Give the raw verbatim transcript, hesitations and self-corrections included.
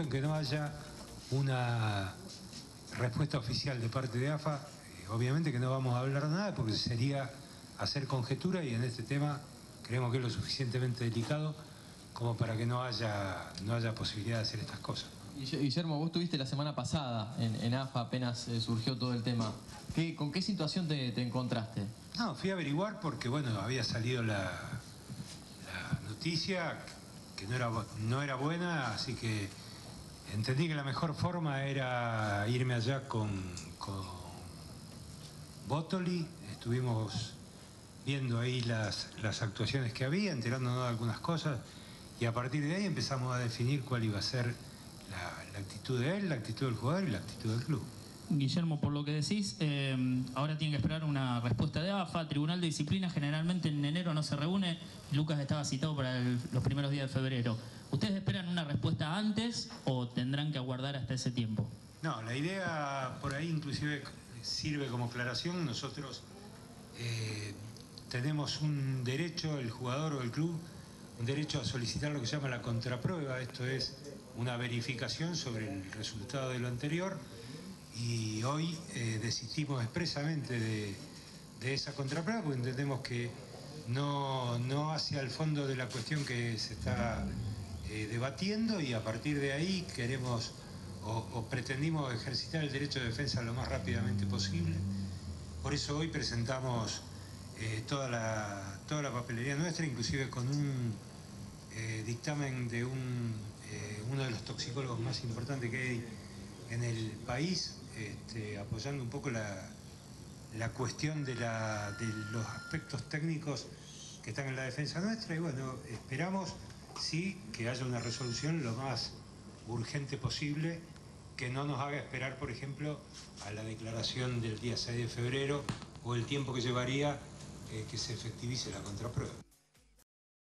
momento en que no haya una respuesta oficial de parte de A F A, eh, obviamente que no vamos a hablar nada porque sería hacer conjetura, y en este tema creemos que es lo suficientemente delicado como para que no haya, no haya posibilidad de hacer estas cosas. Guillermo, vos estuviste la semana pasada en, en A F A, apenas eh, surgió todo el tema. ¿Qué, ¿Con qué situación te, te encontraste? No, fui a averiguar porque, bueno, había salido la, la noticia que no era, no era buena, así que entendí que la mejor forma era irme allá con, con Botoli. Estuvimos viendo ahí las, las actuaciones que había, enterándonos de algunas cosas, y a partir de ahí empezamos a definir cuál iba a ser la, la actitud de él, la actitud del jugador y la actitud del club. Guillermo, por lo que decís, eh, ahora tienen que esperar una respuesta de A F A. Tribunal de Disciplina generalmente en enero no se reúne. Lucas estaba citado para el, los primeros días de febrero. ¿Ustedes esperan una respuesta antes o tendrán que aguardar hasta ese tiempo? No, la idea por ahí inclusive sirve como aclaración. Nosotros eh, tenemos un derecho, el jugador o el club, un derecho a solicitar lo que se llama la contraprueba. Esto es una verificación sobre el resultado de lo anterior. Y hoy eh, desistimos expresamente de, de esa contraprueba porque entendemos que no, no hacia el fondo de la cuestión que se está eh, debatiendo, y a partir de ahí queremos o, o pretendimos ejercitar el derecho de defensa lo más rápidamente posible. Por eso hoy presentamos eh, toda, la, toda la papelería nuestra, inclusive con un eh, dictamen de un, eh, uno de los toxicólogos más importantes que hay en el país, Este, apoyando un poco la, la cuestión de, la, de los aspectos técnicos que están en la defensa nuestra. Y bueno, esperamos sí que haya una resolución lo más urgente posible, que no nos haga esperar, por ejemplo, a la declaración del día seis de febrero o el tiempo que llevaría eh, que se efectivice la contraprueba.